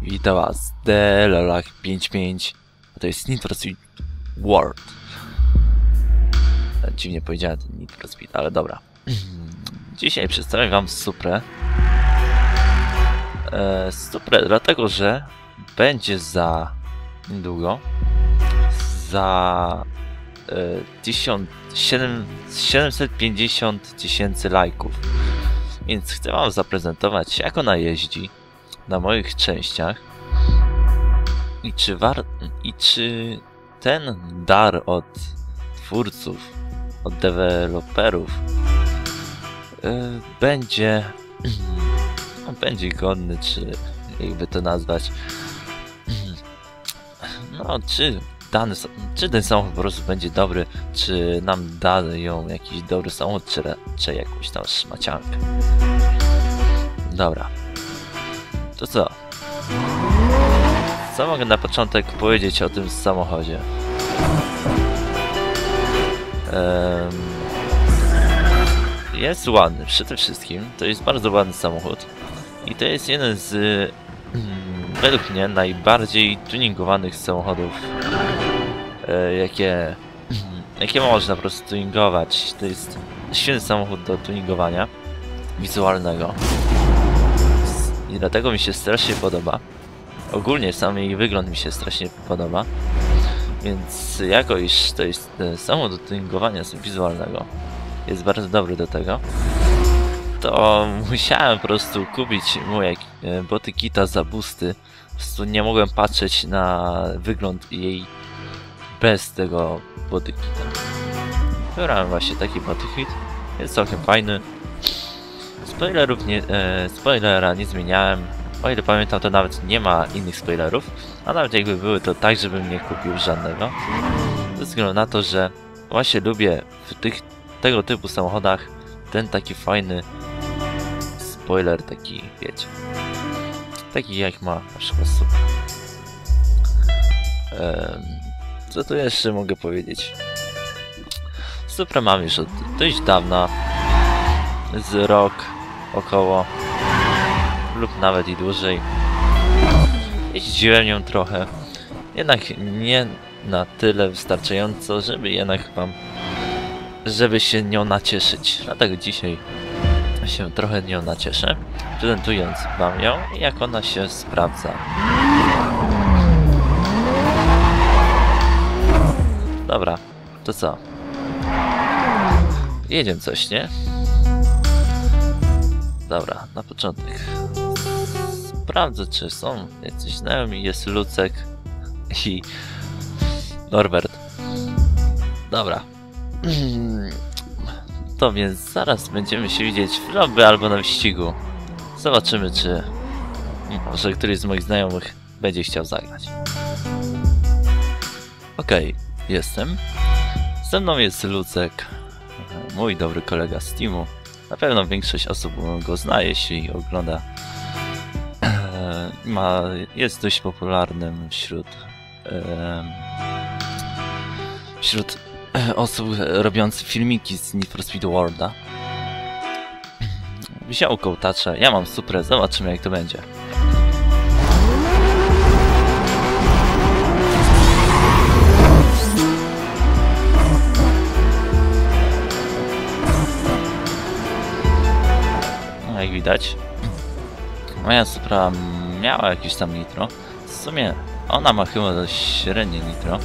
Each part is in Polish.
Witam was, Delolak55, a to jest Need for Speed World. Dziwnie powiedziałem ten Need for Speed, ale dobra. Dzisiaj przedstawię wam Suprę. Suprę dlatego, że będzie za niedługo, za 750 000 lajków. Więc chcę wam zaprezentować, jak ona jeździ na moich częściach i czy ten dar od twórców, od deweloperów będzie godny, czy jakby to nazwać, no czy ten samochód po prostu będzie dobry, czy nam dają jakiś dobry samochód, czy jakąś tam szmaciankę. Dobra. To co? Co mogę na początek powiedzieć o tym samochodzie? Jest ładny, przede wszystkim. To jest bardzo ładny samochód. I to jest jeden z według mnie najbardziej tuningowanych samochodów, jakie można po prostu tuningować. To jest świetny samochód do tuningowania wizualnego. I dlatego mi się strasznie podoba. Ogólnie sam jej wygląd mi się strasznie podoba. Więc jako iż to jest samochód do tuningowania wizualnego, jest bardzo dobry do tego, to musiałem po prostu kupić mu boty kita za boosty. Po prostu nie mogłem patrzeć na wygląd jej bez tego boty kita. Wybrałem właśnie taki boty kit. Jest całkiem fajny. Spoilera nie zmieniałem. O ile pamiętam, to nawet nie ma innych spoilerów. A nawet jakby były, to tak, żebym nie kupił żadnego. Ze względu na to, że właśnie lubię w tego typu samochodach ten taki fajny spoiler, taki, wiecie, taki jak ma na przykład Supra. Co tu jeszcze mogę powiedzieć? Supra mam już od dość dawna, z rok około, lub nawet i dłużej. Jeździłem nią trochę, jednak nie na tyle wystarczająco, żeby się nią nacieszyć. Dlatego dzisiaj się trochę nią nacieszę, prezentując wam ją i jak ona się sprawdza. Dobra, to co? Jedziemy coś, nie? Dobra, na początek sprawdzę, czy są jacyś znajomi. Jest Lucek i Norbert. Dobra. To więc zaraz będziemy się widzieć w lobby albo na wyścigu. Zobaczymy, czy może któryś z moich znajomych będzie chciał zagrać. Okej, jestem. Ze mną jest Lucek, mój dobry kolega z teamu. Na pewno większość osób go zna, jeśli ogląda. Jest dość popularnym wśród osób robiących filmiki z Need for Speed Worlda. Wziął kołtacza, ja mam Suprę, zobaczymy jak to będzie. No, jak widać, moja Supra miała jakieś tam nitro. W sumie ona ma chyba dość średnie nitro.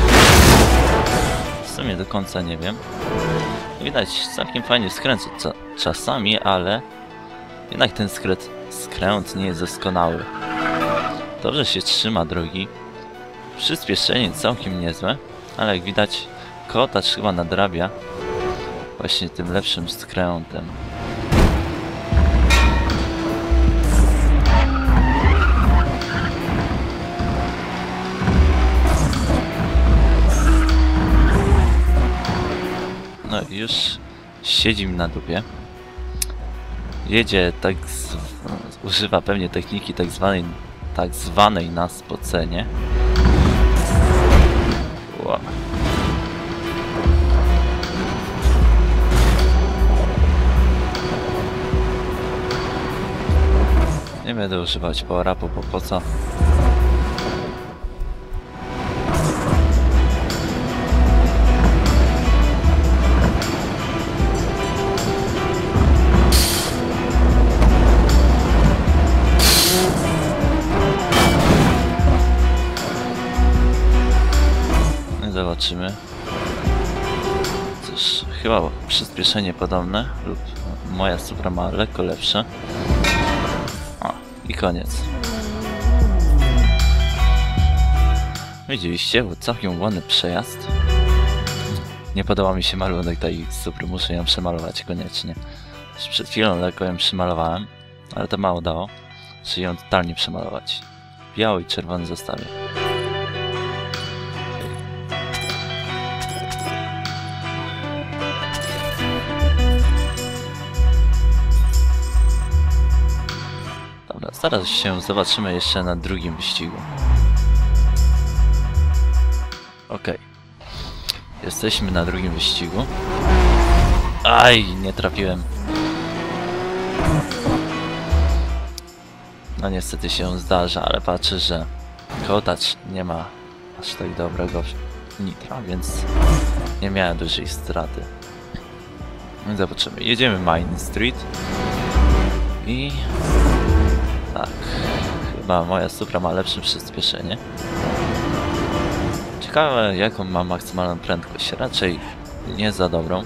W sumie do końca nie wiem. Widać, całkiem fajnie skręca czasami, ale jednak ten skręt nie jest doskonały. Dobrze się trzyma drogi. Przyspieszenie całkiem niezłe, ale jak widać, kołtacz chyba nadrabia właśnie tym lepszym skrętem. No już siedzi mi na dupie. Jedzie używa pewnie techniki tak zwanej na spocenie. Wow. Nie będę używać power-upu, bo po co? Zobaczymy. Cóż, chyba przyspieszenie podobne lub moja Supra ma lekko lepsze. O, i koniec. Widzieliście? Był całkiem ładny przejazd. Nie podoba mi się malunek tej Supry, muszę ją przemalować koniecznie. Przed chwilą lekko ją przemalowałem, ale to mało dało. Muszę ją totalnie przemalować. Biały i czerwony zostawię. Dobra, zaraz się zobaczymy jeszcze na drugim wyścigu. Okej. Jesteśmy na drugim wyścigu. Aj, nie trafiłem. No niestety się zdarza, ale patrzę, że Kołtacz nie ma aż tak dobrego nitra, więc nie miałem dużej straty. Zobaczymy. Jedziemy Main Street. I... tak. Chyba moja Supra ma lepsze przyspieszenie. Ciekawe, jaką ma maksymalną prędkość. Raczej nie za dobrą.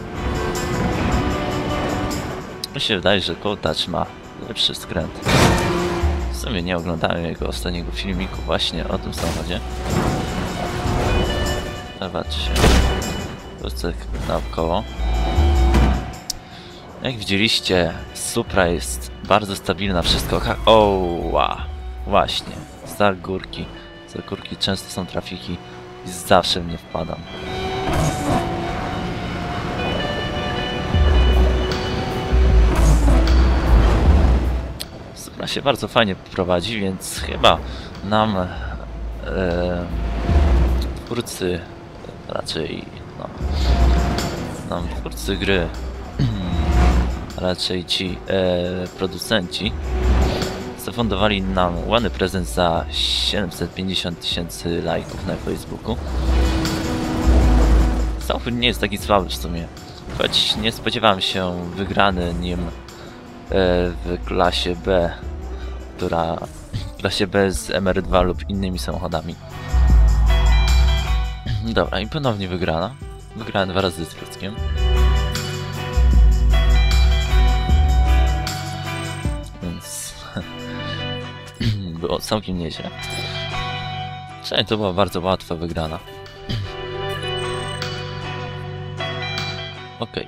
Mi się wydaje, że Kołtacz ma lepszy skręt. W sumie nie oglądałem jego ostatniego filmiku właśnie o tym samochodzie. Zobaczcie. Wrócę naokoło. Jak widzieliście, Supra jest bardzo stabilna w wszystkich. Oła! Właśnie. Za górki. Za górki często są trafiki i zawsze w nie wpadam. Supra się bardzo fajnie prowadzi, więc chyba nam twórcy, raczej no, nam twórcy gry, raczej ci producenci zafundowali nam ładny prezent za 750 000 lajków na Facebooku. Samochód nie jest taki słaby w sumie, choć nie spodziewałem się wygrany nim w klasie B, w klasie B z MR2 lub innymi samochodami. Dobra, i ponownie wygrana. Wygrałem 2 razy z Pruckiem. Więc było całkiem nieźle. Przynajmniej to była bardzo łatwa wygrana. Okej.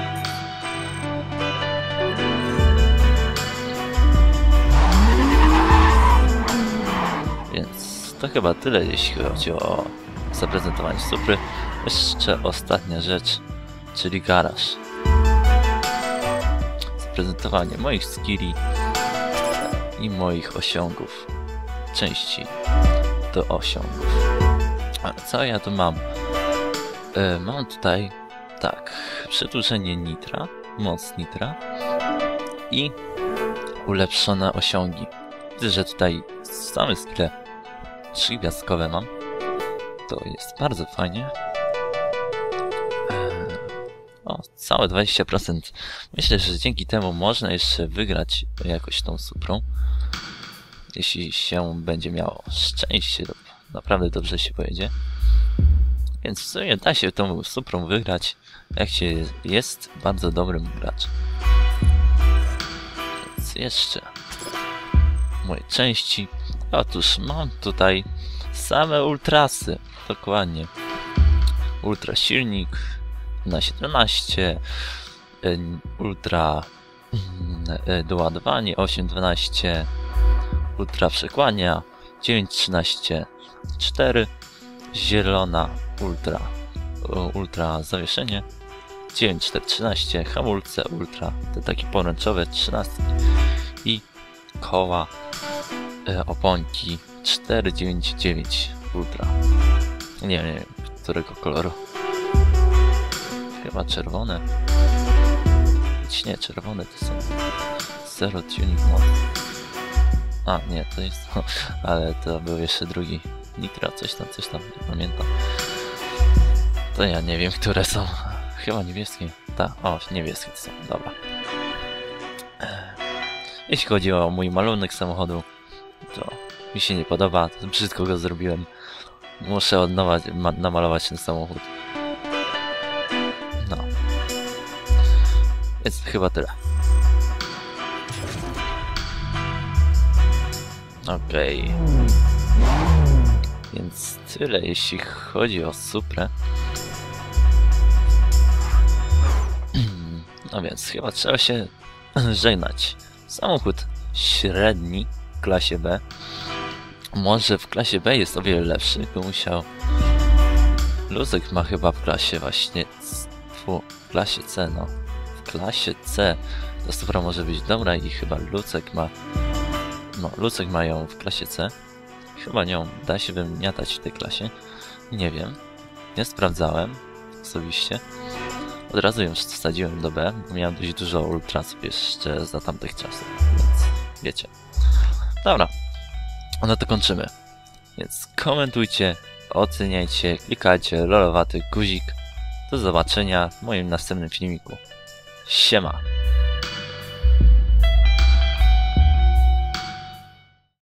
Więc to chyba tyle, jeśli chodzi o zaprezentowanie Supry. Jeszcze ostatnia rzecz, czyli garaż. Zaprezentowanie moich skilli i moich osiągów. Części do osiągów. A co ja tu mam? Mam tutaj, tak, przedłużenie nitra, moc nitra i ulepszone osiągi. Widzę, że tutaj same skille 3-gwiazdkowe mam. To jest bardzo fajnie. O, całe 20%. Myślę, że dzięki temu można jeszcze wygrać jakoś tą Suprą. Jeśli się będzie miało szczęście, to naprawdę dobrze się pojedzie. Więc w sumie da się tą Suprą wygrać, jak się jest bardzo dobrym graczem. Więc jeszcze moje części. Otóż mam tutaj same ultrasy. Dokładnie. Ultra silnik na 17, ultra doładowanie 8-12, ultra przekłania 9-13, 4, zielona ultra zawieszenie 9-4-13, hamulce ultra, te takie poręczowe 13 i koła oponki 499 ultra. Nie wiem którego koloru. Chyba czerwone. Nie, czerwone to są Zero Tuning Mode. A, nie, to jest to, ale to był jeszcze drugi. Nitro, coś tam, nie pamiętam. To ja nie wiem, które są. Chyba niebieskie. O, niebieskie to są, dobra. Jeśli chodzi o mój malunek samochodu, to mi się nie podoba, brzydko go zrobiłem. Muszę od nowa namalować ten samochód. No. Więc chyba tyle. Okej. Więc tyle jeśli chodzi o Suprę. No więc chyba trzeba się żegnać. Samochód średni w klasie B. Może w klasie B jest o wiele lepszy, by musiał... Luzek ma chyba w klasie właśnie... w klasie C, no. W klasie C ta Supra może być dobra i chyba Lucek ma... No, Lucek ma ją w klasie C. Chyba nią da się wymiatać w tej klasie. Nie wiem. Nie sprawdzałem osobiście. Od razu ją wsadziłem do B, bo miałem dość dużo ultrasów jeszcze za tamtych czasów, więc wiecie. Dobra, no to kończymy. Więc komentujcie, oceniajcie, klikajcie lolowaty guzik. Do zobaczenia w moim następnym filmiku. Siema!